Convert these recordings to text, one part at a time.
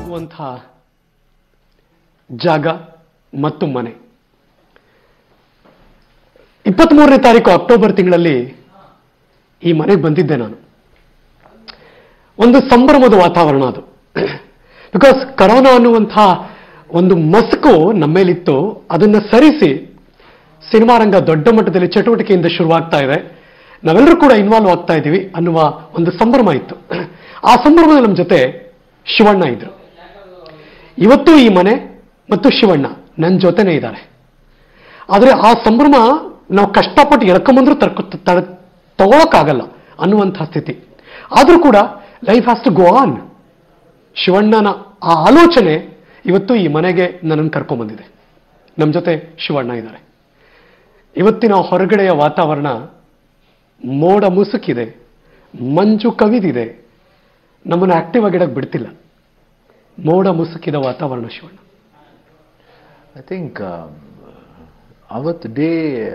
ಆಗುವಂತಹ ಜಾಗ ಮತ್ತು ಮನೆ 23ನೇ ತಾರೀಕು ಅಕ್ಟೋಬರ್ ತಿಂಗಳಲ್ಲಿ ಈ ಮನೆಗೆ ಬಂದಿದ್ದೆ ನಾನು. ಒಂದು ಸಂಭ್ರಮದ ವಾತಾವರಣ ಅದು. ಬಿಕಾಸ್ ಕರೋನಾ ಅನ್ನುವಂತಹ ಒಂದು ಮಸ್ಕು ನಮ್ಮೇಲಿತ್ತು. ಅದನ್ನ ಸರಿಸಿ ಸಿನಿಮಾ ರಂಗ ದೊಡ್ಡ ಮಟ್ಟದಲ್ಲಿ ಚಟುವಟಿಕೆಯಿಂದ ಶುರುವಾಗ್ತಾ ಇದೆ, ನಾವೆಲ್ಲರೂ ಕೂಡ ಇನ್ವಾಲ್ವ್ ಆಗ್ತಾ ಇದ್ದೀವಿ ಅನ್ನುವ ಒಂದು ಸಂಭ್ರಮ ಇತ್ತು. ಆ ಸಂಭ್ರಮದಲ್ಲಿ ನಮ್ಮ ಜೊತೆ ಶಿವಣ್ಣ ಇದ್ರು. ಇವತ್ತು ಈ ಮನೆ ಮತ್ತು ಶಿವಣ್ಣ ನನ್ನ ಜೊತೆನೇ ಇದ್ದಾರೆ. ಆದರೆ ಆ ಸಂಭ್ರಮ ನಾವು ಕಷ್ಟಪಟ್ಟು ಎಳ್ಕೊಂಬಂದ್ರೂ ತಗೊಳಕ್ಕಾಗಲ್ಲ ಅನ್ನುವಂಥ ಸ್ಥಿತಿ. ಆದರೂ ಕೂಡ life has to go on. ಶಿವಣ್ಣನ ಆ ಆಲೋಚನೆ ಇವತ್ತು ಈ ಮನೆಗೆ ನನ್ನನ್ನು ಕರ್ಕೊಂಡ್ಬಂದಿದೆ. ನಮ್ಮ ಜೊತೆ ಶಿವಣ್ಣ ಇದ್ದಾರೆ. ಇವತ್ತಿನ ಹೊರಗಡೆಯ ವಾತಾವರಣ ಮೋಡ ಮುಸುಕಿದೆ, ಮಂಜು ಕವಿದಿದೆ, ನಮ್ಮನ್ನು ಆಕ್ಟಿವ್ ಆಗಿಡಕ್ಕೆ ಬಿಡ್ತಿಲ್ಲ. ಮೋಡ ಮುಸುಕಿದ ವಾತಾವರಣ ಶಿವಣ್ಣ. ಐ ಥಿಂಕ್ ಅವತ್ತು ಡೇ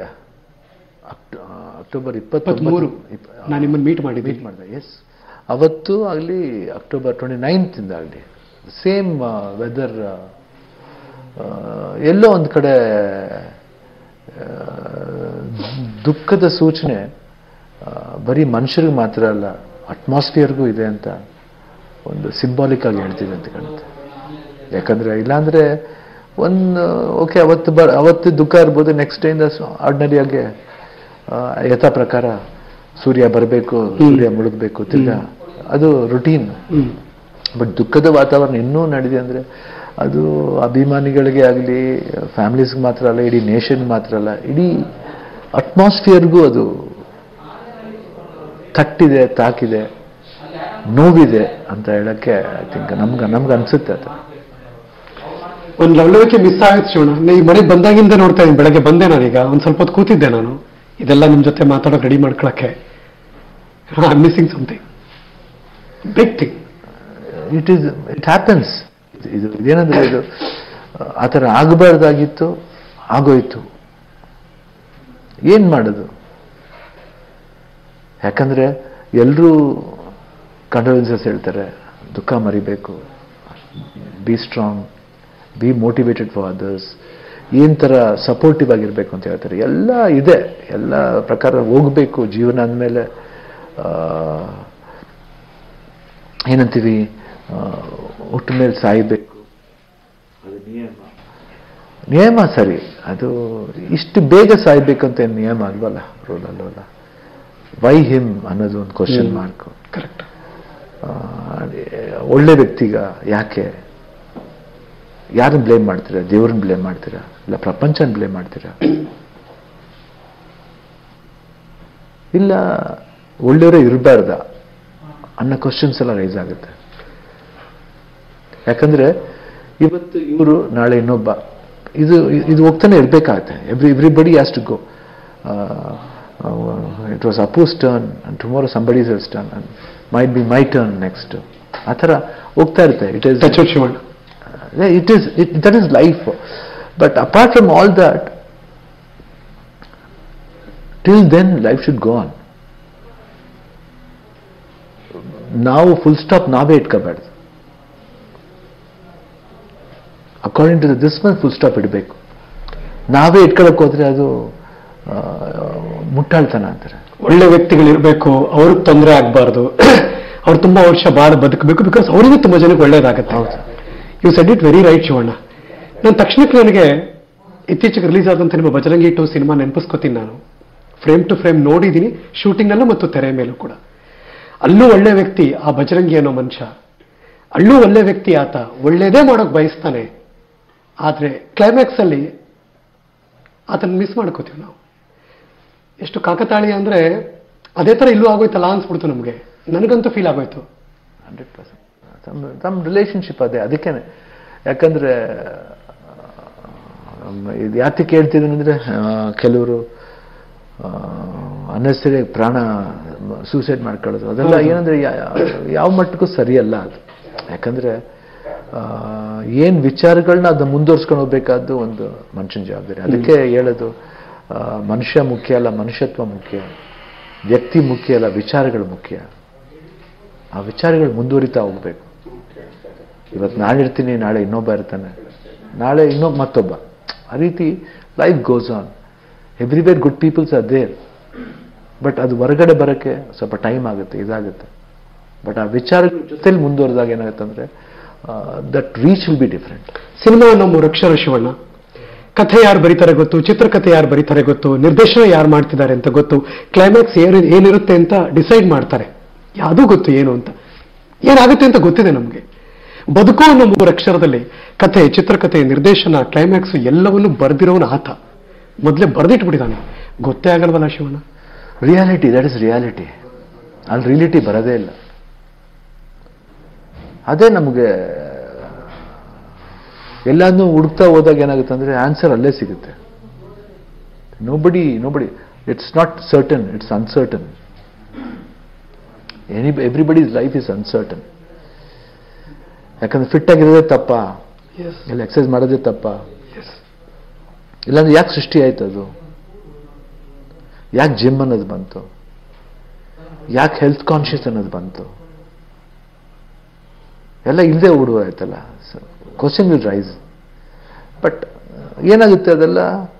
ಅಕ್ಟೋಬರ್ 23 ನಾನು ನಿಮ್ಮನ್ನು ಮೀಟ್ ಮಾಡಿದೆ. ಎಸ್, ಅವತ್ತು ಆಗಲಿ ಅಕ್ಟೋಬರ್ 29 ಆಗಲಿ ಸೇಮ್ ವೆದರ್. ಎಲ್ಲೋ ಒಂದು ಕಡೆ ದುಃಖದ ಸೂಚನೆ ಬರೀ ಮನುಷ್ಯರಿಗೆ ಮಾತ್ರ ಅಲ್ಲ, ಅಟ್ಮಾಸ್ಫಿಯರ್ಗೂ ಇದೆ ಅಂತ ಒಂದು ಸಿಂಬಾಲಿಕ್ ಆಗಿ ಹೇಳ್ತಿದೆ ಅಂತ ಕಾಣುತ್ತೆ. ಯಾಕಂದ್ರೆ ಇಲ್ಲಾಂದ್ರೆ ಓಕೆ ಅವತ್ತು ದುಃಖ ಇರ್ಬೋದು, ನೆಕ್ಸ್ಟ್ ಡೇ ಇಂದ ಆರ್ಡಿನರಿಯಾಗಿ ಯಥಾ ಪ್ರಕಾರ ಸೂರ್ಯ ಬರಬೇಕು, ಸೂರ್ಯ ಮುಳುಗಬೇಕು, ತಿರ್ಗಾ ಅದು ರುಟೀನ್. ಬಟ್ ದುಃಖದ ವಾತಾವರಣ ಇನ್ನೂ ನಡೆದಿದೆ ಅಂದ್ರೆ ಅದು ಅಭಿಮಾನಿಗಳಿಗೆ ಆಗಲಿ, ಫ್ಯಾಮಿಲೀಸ್ಗೆ ಮಾತ್ರ ಅಲ್ಲ, ಇಡೀ ನೇಷನ್ ಮಾತ್ರ ಅಲ್ಲ, ಇಡೀ ಅಟ್ಮಾಸ್ಫಿಯರ್ಗೂ ಅದು ತಟ್ಟಿದೆ, ತಾಕಿದೆ, ನೋವಿದೆ ಅಂತ ಹೇಳಕ್ಕೆ ಐ ಥಿಂಕ್ ನಮ್ಗೆ ಅನ್ಸುತ್ತೆ. ಅದು ಒಂದು ಲವಲವಿಕೆ ಮಿಸ್ ಆಗುತ್ತೆ ಶಿವಣ್ಣ. ಈ ಮನೆಗೆ ಬಂದಾಗಿಂದ ನೋಡ್ತಾ ಇದ್ದೀನಿ. ಬೆಳಗ್ಗೆ ಬಂದೆ ನಾನೀಗ ಒಂದು ಸ್ವಲ್ಪ ಹೊತ್ತು ಕೂತಿದ್ದೆ ನಾನು, ಇದೆಲ್ಲ ನಿಮ್ಮ ಜೊತೆ ಮಾತಾಡೋಕೆ ರೆಡಿ ಮಾಡ್ಕೊಳಕ್ಕೆ. I am missing something big thing. It happens. ಇದೇನಂದ್ರೆ ಇದು ಆ ಥರ ಆಗಬಾರ್ದಾಗಿತ್ತು, ಆಗೋಯ್ತು. ಏನ್ ಮಾಡೋದು? ಯಾಕಂದ್ರೆ ಎಲ್ಲರೂ ಕಂಡೋಲೆನ್ಸಸ್ ಹೇಳ್ತಾರೆ, ದುಃಖ ಮರಿಬೇಕು, be strong, be motivated for others, ಏನ್ ಥರ ಸಪೋರ್ಟಿವ್ ಆಗಿರ್ಬೇಕು ಅಂತ ಹೇಳ್ತಾರೆ. ಎಲ್ಲ ಇದೆ, ಎಲ್ಲ ಪ್ರಕಾರ ಹೋಗ್ಬೇಕು. ಜೀವನ ಅಂದಮೇಲೆ ಏನಂತೀವಿ, ಹುಟ್ಟ ಮೇಲೆ ಸಾಯ್ಬೇಕು, ಅದು ನಿಯಮ ಸರಿ. ಅದು ಇಷ್ಟು ಬೇಗ ಸಾಯ್ಬೇಕಂತ ಏನು ನಿಯಮ ಅಲ್ವಲ್ಲ, ರೂಲ್ ಅಲ್ವಲ್ಲ. ವೈ ಹಿಮ್ ಅನ್ನೋದು ಒಂದು ಕ್ವಶನ್ ಮಾರ್ಕ್. ಕರೆಕ್ಟ್. ಒಳ್ಳೆ ವ್ಯಕ್ತಿಗ ಯಾಕೆ? ಯಾರನ್ನ ಬ್ಲೇಮ್ ಮಾಡ್ತೀರಾ? ದೇವ್ರನ್ನ ಬ್ಲೇಮ್ ಮಾಡ್ತೀರಾ? ಇಲ್ಲ ಪ್ರಪಂಚನ ಬ್ಲೇಮ್ ಮಾಡ್ತೀರಾ? ಇಲ್ಲ ಒಳ್ಳೆಯವರೇ ಇರಬಾರ್ದ ಅನ್ನೋ ಕ್ವಶನ್ಸ್ ಎಲ್ಲ ರೈಸ್ ಆಗುತ್ತೆ. ಯಾಕಂದ್ರೆ ಇವತ್ತು ಇವರು, ನಾಳೆ ಇನ್ನೊಬ್ಬ, ಇದು ಹೋಗ್ತಾನೆ ಇರ್ಬೇಕಾಗತ್ತೆ. Everybody has to go. It was Appu's turn and tomorrow somebody's else turn and might be my turn next. ಆ ಥರ ಹೋಗ್ತಾ ಇರುತ್ತೆ. That is life. But apart from all that, till then life should go on. ನಾವು full stop ನಾವೇ ಇಟ್ಕೋಬಾರ್ದು. According to this month full stop ಇಡಬೇಕು. ನಾವೇ ಇಟ್ಕೊಳಕ್ ಹೋದ್ರೆ ಅದು ಮುಟ್ಟಾಳ್ತನ ಅಂತಾರೆ. ಒಳ್ಳೆ ವ್ಯಕ್ತಿಗಳಿರ್ಬೇಕು, ಅವ್ರಿಗೆ ತೊಂದರೆ ಆಗಬಾರ್ದು, ಅವ್ರು ತುಂಬಾ ವರ್ಷ ಬದುಕಬೇಕು. ಬಿಕಾಸ್ ಅವರಿಗೂ ತುಂಬಾ ಜನಕ್ಕೆ ಒಳ್ಳೇದಾಗುತ್ತೆ. ಹೌದು, you said it very right Shivanna. ನಾನು ತಕ್ಷಣಕ್ಕೆ ನನಗೆ ಇತ್ತೀಚೆಗೆ ರಿಲೀಸ್ ಆದಂಥ ನಿಮ್ಮ ಬಜರಂಗಿ 2 ಸಿನಿಮಾ ನೆನಪಿಸ್ಕೋತೀನಿ. ನಾನು ಫ್ರೇಮ್ ಟು ಫ್ರೇಮ್ ನೋಡಿದ್ದೀನಿ, ಶೂಟಿಂಗ್ನಲ್ಲೂ ಮತ್ತು ತೆರೆ ಮೇಲೂ ಕೂಡ. ಅಲ್ಲೂ ಒಳ್ಳೆ ವ್ಯಕ್ತಿ ಆ ಬಜರಂಗಿ ಅನ್ನೋ ಮನುಷ್ಯ, ಅಲ್ಲೂ ಒಳ್ಳೆ ವ್ಯಕ್ತಿ ಆತ, ಒಳ್ಳೇದೇ ಮಾಡೋಕೆ ಬಯಸ್ತಾನೆ. ಆದರೆ ಕ್ಲೈಮ್ಯಾಕ್ಸ್ ಅಲ್ಲಿ ಆತನ ಮಿಸ್ ಮಾಡ್ಕೋತೀವಿ ನಾವು. ಎಷ್ಟು ಕಾಕತಾಳಿ ಅಂದ್ರೆ ಅದೇ ಥರ ಇಲ್ಲೂ ಆಗೋಯ್ತಲ್ಲ ಅನ್ಸ್ಬಿಡ್ತು ನಮಗೆ. ನನಗಂತೂ ಫೀಲ್ ಆಗೋಯ್ತು. 100% ನಮ್ಮ ರಿಲೇಶನ್ಶಿಪ್ ಅದಕ್ಕೇನೆ. ಯಾಕಂದ್ರೆ ಇದು ಯಾತಕ್ಕೆ ಹೇಳ್ತಿದ್ದೀನಿ ಅಂದ್ರೆ, ಕೆಲವರು ಅನ್ನೆಸರಿ ಪ್ರಾಣ ಸೂಸೈಡ್ ಮಾಡ್ಕೊಳ್ಳೋದು, ಅದೆಲ್ಲ ಏನಂದ್ರೆ ಯಾವ ಮಟ್ಟಕ್ಕೂ ಸರಿಯಲ್ಲ ಅದು. ಯಾಕಂದ್ರೆ ಏನ್ ವಿಚಾರಗಳನ್ನ ಅದನ್ನ ಮುಂದುವರ್ಸ್ಕೊಂಡು ಹೋಗ್ಬೇಕಾದ್ದು ಒಂದು ಮನುಷ್ಯನ ಜವಾಬ್ದಾರಿ. ಅದಕ್ಕೆ ಹೇಳೋದು, ಮನುಷ್ಯ ಮುಖ್ಯ ಅಲ್ಲ, ಮನುಷ್ಯತ್ವ ಮುಖ್ಯ. ವ್ಯಕ್ತಿ ಮುಖ್ಯ ಅಲ್ಲ, ವಿಚಾರಗಳು ಮುಖ್ಯ. ಆ ವಿಚಾರಗಳು ಮುಂದುವರಿತಾ ಹೋಗ್ಬೇಕು. ಇವತ್ತು ನಾನಿರ್ತೀನಿ, ನಾಳೆ ಇನ್ನೊಬ್ಬ ಇರ್ತಾನೆ, ನಾಳೆ ಇನ್ನೊಬ್ಬ ಮತ್ತೊಬ್ಬ. ಆ ರೀತಿ life goes on. Everywhere good peoples are there. But ಅದು ಹೊರಗಡೆ ಬರೋಕ್ಕೆ ಸ್ವಲ್ಪ ಟೈಮ್ ಆಗುತ್ತೆ, ಇದಾಗುತ್ತೆ. ಬಟ್ ಆ ವಿಚಾರಗಳ ಜೊತೆಲಿ ಮುಂದುವರೆದಾಗ ಏನಾಗುತ್ತೆ ಅಂದರೆ that reach will be different. Cinema ನಮ್ಮ ಅಕ್ಷರ ಶಿವಣ್ಣ. ಕಥೆ ಯಾರು ಬರೀತಾರೆ ಗೊತ್ತು, ಚಿತ್ರಕಥೆ ಯಾರು ಬರೀತಾರೆ ಗೊತ್ತು, ನಿರ್ದೇಶನ ಯಾರು ಮಾಡ್ತಿದ್ದಾರೆ ಅಂತ ಗೊತ್ತು, ಕ್ಲೈಮ್ಯಾಕ್ಸ್ ಏನಿರುತ್ತೆ ಅಂತ ಡಿಸೈಡ್ ಮಾಡ್ತಾರೆ, ಯಾವುದೂ ಗೊತ್ತು ಏನು ಅಂತ, ಏನಾಗುತ್ತೆ ಅಂತ ಗೊತ್ತಿದೆ ನಮಗೆ. ಬದುಕು ಅನ್ನೋ 3 ಅಕ್ಷರದಲ್ಲಿ ಕಥೆ, ಚಿತ್ರಕಥೆ, ನಿರ್ದೇಶನ, ಕ್ಲೈಮ್ಯಾಕ್ಸ್ ಎಲ್ಲವನ್ನೂ ಬರೆದಿರೋನು ಆತ. ಮೊದಲೇ ಬರೆದಿಟ್ಬಿಟ್ಟಿದ್ದಾನೆ, ಗೊತ್ತೇ ಆಗಲ್ವಲ್ಲ Shivanna. Reality, that is reality. ಅಲ್ಲಿ ರಿಯಾಲಿಟಿ ಬರೋದೇ ಇಲ್ಲ. ಅದೇ ನಮಗೆ ಎಲ್ಲಾನು ಹುಡುಕ್ತಾ ಹೋದಾಗ ಏನಾಗುತ್ತೆ ಅಂದರೆ ಆನ್ಸರ್ ಅಲ್ಲೇ ಸಿಗುತ್ತೆ. Nobody it's not certain, it's uncertain. Everybody's life is uncertain. ಯಾಕಂದ್ರೆ ಫಿಟ್ ಆಗಿರೋದೇ ತಪ್ಪ, ಇಲ್ಲ ಎಕ್ಸರ್ಸೈಸ್ ಮಾಡೋದೇ ತಪ್ಪ, ಇಲ್ಲಾಂದ್ರೆ ಯಾಕೆ ಸೃಷ್ಟಿ ಆಯ್ತು ಅದು? ಯಾಕೆ ಜಿಮ್ ಅನ್ನೋದು ಬಂತು? ಯಾಕೆ ಹೆಲ್ತ್ ಕಾನ್ಷಿಯಸ್ ಅನ್ನೋದು ಬಂತು? ಎಲ್ಲ ಇಲ್ಲದೆ ಓಡುವ ಆಯ್ತಲ್ಲ. Question will rice. ಬಟ್ ಏನಾಗುತ್ತೆ ಅದೆಲ್ಲ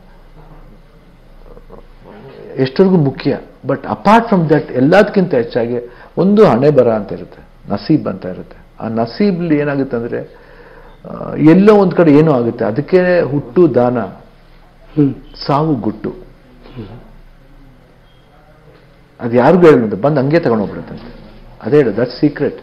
ಎಷ್ಟವರೆಗೂ ಮುಖ್ಯ. ಬಟ್ ಅಪಾರ್ಟ್ ಫ್ರಮ್ ದಟ್ ಎಲ್ಲದಕ್ಕಿಂತ ಹೆಚ್ಚಾಗಿ ಒಂದು ಹಣೆ ಬರ ಅಂತ ಇರುತ್ತೆ, ನಸೀಬ್ ಅಂತ ಇರುತ್ತೆ. ಆ ನಸೀಬ್ಲಿ ಏನಾಗುತ್ತೆ ಅಂದರೆ ಎಲ್ಲೋ ಒಂದು ಕಡೆ ಏನೋ ಆಗುತ್ತೆ. ಅದಕ್ಕೆ ಹುಟ್ಟು ದಾನ, ಸಾವು ಗುಟ್ಟು. ಅದು ಯಾರಿಗೂ ಹೇಳೋದು, ಬಂದು ಹಂಗೆ ತಗೊಂಡೋಗ್ಬಿಡುತ್ತಂತೆ. ಅದೇ ಹೇಳೋದು, ದಟ್ ಸೀಕ್ರೆಟ್.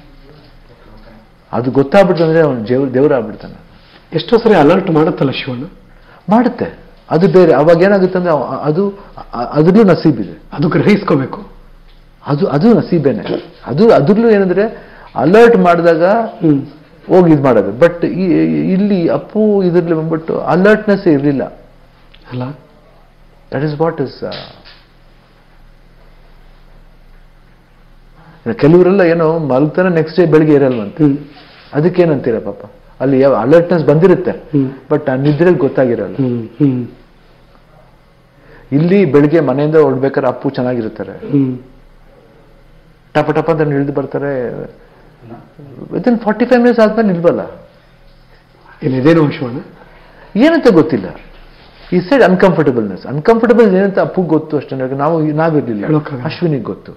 ಅದು ಗೊತ್ತಾಗ್ಬಿಟ್ಟಂದ್ರೆ ಅವನು ದೇವರಾಗ್ಬಿಡ್ತಾನೆ. ಎಷ್ಟೋ ಸರಿ ಅಲರ್ಟ್ ಮಾಡುತ್ತಲ್ಲ ಶಿವಣ್ಣ. ಮಾಡುತ್ತೆ, ಅದು ಬೇರೆ. ಅವಾಗ ಏನಾಗುತ್ತೆ ಅಂದ್ರೆ ಅದ್ರಲ್ಲೂ ನಸೀಬಿದೆ, ಅದು ಗ್ರಹಿಸ್ಕೋಬೇಕು. ಅದು ನಸೀಬೇನೆ. ಅದ್ರಲ್ಲೂ ಏನಂದ್ರೆ ಅಲರ್ಟ್ ಮಾಡಿದಾಗ ಹೋಗಿ ಇದು ಮಾಡೋದು. ಬಟ್ ಇಲ್ಲಿ ಅಪ್ಪು ಇದ್ರಲ್ಲಿ ಬಂದ್ಬಿಟ್ಟು ಅಲರ್ಟ್ನೆಸ್ ಇರಲಿಲ್ಲ ಅಲ್ಲ. That is what is. ಕೆಲವರೆಲ್ಲ ಏನೋ ಮಲಗ್ತಾನೆ, ನೆಕ್ಸ್ಟ್ ಡೇ ಬೆಳಿಗ್ಗೆ ಇರಲ್ವಂತ. ಅದಕ್ಕೇನಂತೀರ ಪಾಪ, ಅಲ್ಲಿ ಯಾವ ಅಲರ್ಟ್ನೆಸ್ ಬಂದಿರುತ್ತೆ, ಬಟ್ ಆ ನಿದ್ರೆಗೆ ಗೊತ್ತಾಗಿರಲ್ಲ. ಇಲ್ಲಿ ಬೆಳಿಗ್ಗೆ ಮನೆಯಿಂದ ಹೊರಡ್ಬೇಕಾದ್ರೆ ಅಪ್ಪು ಚೆನ್ನಾಗಿರ್ತಾರೆ, ಟಪ ಟಪ ಅಂತ ಇಳಿದು ಬರ್ತಾರೆ. ವಿತಿನ್ 45 ಮಿನಿಟ್ಸ್ ಆದ್ಮೇಲೆ ನಿಲ್ಬಲ್ಲ. ಇದೇನು ಶಿವಣ್ಣ ಏನಂತ ಗೊತ್ತಿಲ್ಲ. ಈ ಸೈಡ್ ಅನ್ಕಂಫರ್ಟಬಲ್ನೆಸ್ ಏನಂತ ಅಪ್ಪು ಗೊತ್ತು ಅಷ್ಟೇ. ನಾವಿರ್ಲಿಲ್ಲ, ಅಶ್ವಿನಿಗೆ ಗೊತ್ತು.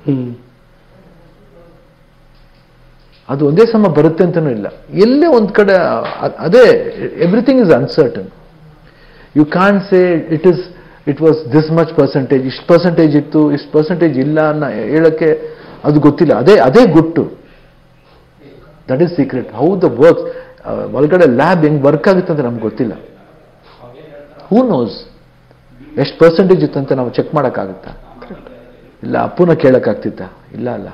ಅದು ಒಂದೇ ಸಮ ಬರುತ್ತೆ ಅಂತನೂ ಇಲ್ಲ. ಎಲ್ಲೇ ಒಂದ್ ಕಡೆ ಅದೇ everything is uncertain. You can't say it was this much percentage, ಇಷ್ಟು ಪರ್ಸೆಂಟೇಜ್ ಇತ್ತು, ಇಷ್ಟು ಪರ್ಸೆಂಟೇಜ್ ಇಲ್ಲ ಅನ್ನೋ ಹೇಳಕ್ಕೆ ಅದು ಗೊತ್ತಿಲ್ಲ. ಅದೇ ಗುಟ್ಟು. That is secret. How the works ಒಳಗಡೆ ಲ್ಯಾಬ್ ಹೆಂಗ್ ವರ್ಕ್ ಆಗುತ್ತೆ ಅಂತ ನಮ್ಗೆ ಗೊತ್ತಿಲ್ಲ. ಹೂ ನೋಸ್ ಎಷ್ಟು ಪರ್ಸೆಂಟೇಜ್ ಇತ್ತು ಅಂತ ನಾವು ಚೆಕ್ ಮಾಡೋಕ್ಕಾಗುತ್ತಾ? ಇಲ್ಲ. ಅಪ್ಪುನ ಕೇಳಕ್ಕಾಗ್ತಿತ್ತ? ಇಲ್ಲ ಅಲ್ಲ.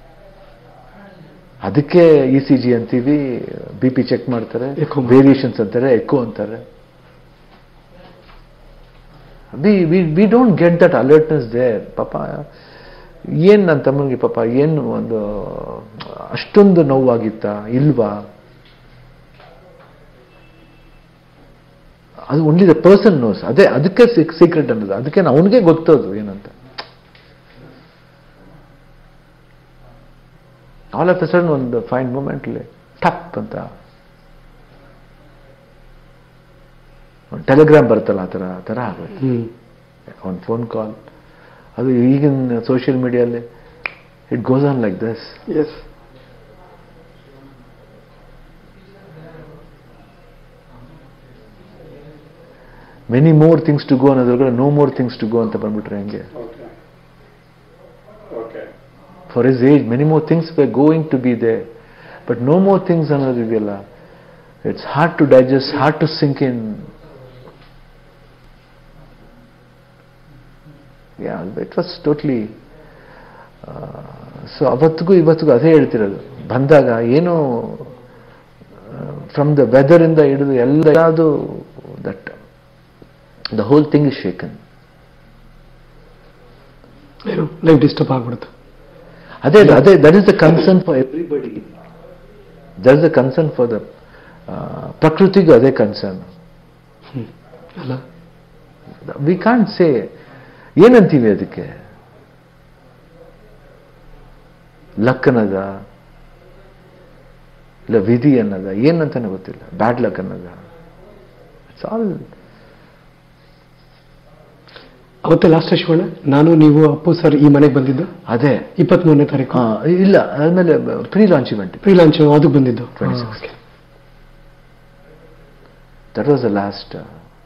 ಅದಕ್ಕೆ ECG ಅಂತೀವಿ, BP ಚೆಕ್ ಮಾಡ್ತಾರೆ, ವೇರಿಯೇಷನ್ಸ್ ಅಂತಾರೆ, ಎಕೋ ಅಂತಾರೆ. We don't get that alertness there. ಪಾಪ ಏನ್ ನನ್ನ ತಮ್ಮನಿಗೆ ಪಾಪ ಏನು ಒಂದು ಅಷ್ಟೊಂದು ನೋವಾಗಿತ್ತಾ ಇಲ್ವಾ? ಅದು ಓನ್ಲಿ ದ ಪರ್ಸನ್ ನೋಸ್. ಅದಕ್ಕೆ ಸೀಕ್ರೆಟ್ ಅನ್ನೋದು. ಅದಕ್ಕೆ ಅವನಿಗೆ ಗೊತ್ತದು ಏನಂತ. ಆಲ್ ಆಫ್ ಎ ಸಡನ್ ಒಂದು ಫೈನ್ ಮೂಮೆಂಟ್ಲಿ ಟಪ್ ಅಂತ ಒಂದು ಟೆಲಿಗ್ರಾಮ್ ಬರುತ್ತಲ್ಲ, ಆ ಥರ ಆಗುತ್ತೆ. ಒಂದು ಫೋನ್ ಕಾಲ್. ಅದು ಈಗಿನ ಸೋಷಿಯಲ್ ಮೀಡಿಯಲ್ಲಿ it goes on like this. Many more things to go ಅನ್ನೋದ್ರೊಳಗಡೆ no more things to go ಅಂತ ಬಂದ್ಬಿಟ್ರೆ ಹೆಂಗೆ? For his age, many more things were going to be there, but no more things ಅನ್ನೋದಿದೆಯಲ್ಲ, it's hard to digest, hard to sink in. Yeah, it was totally so ಅವತ್ತಿಗೂ ಇವತ್ತಿಗೂ ಅದೇ ಹೇಳ್ತಿರೋದು. ಬಂದಾಗ ಏನು from the weather ಇಂದ ಹಿಡಿದು ಎಲ್ಲದು that the whole thing is shaken. Life disturb ಆಗ್ಬಿಡುತ್ತೆ. ಅದೇ that is the concern for everybody. That is the concern for the ಪ್ರಕೃತಿಗೂ ಅದೇ ಕನ್ಸರ್ನ್ ಅಲ್ಲ. ವಿ ಕಾಂಟ್ ಸೇ ಏನಂತೀವಿ ಅದಕ್ಕೆ. ಲಕ್ ಅನ್ನದ ಇಲ್ಲ ವಿಧಿ ಅನ್ನೋದ ಏನಂತಾನೆ ಗೊತ್ತಿಲ್ಲ, ಬ್ಯಾಡ್ ಲಕ್ ಅನ್ನೋದ. It's all. ಅವತ್ತೆ ಲಾಸ್ಟ್ ಶಿವಣ್ಣ, ನಾನು ನೀವು ಅಪ್ಪು ಸರ್ ಈ ಮನೆಗೆ ಬಂದಿದ್ದು ಅದೇ 23ನೇ ತಾರೀಕು. ಇಲ್ಲ, ಆದ್ಮೇಲೆ pre launch event, pre launch ಅದಕ್ಕೆ ಬಂದಿದ್ದು 26. That was the last.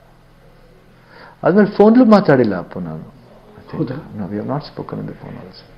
ಆದ್ಮೇಲೆ ಫೋನ್ಲೂ ಮಾತಾಡಿಲ್ಲ ಅಪ್ಪು ನಾನು. ಹೌದಾ? We have not spoken in the phone also.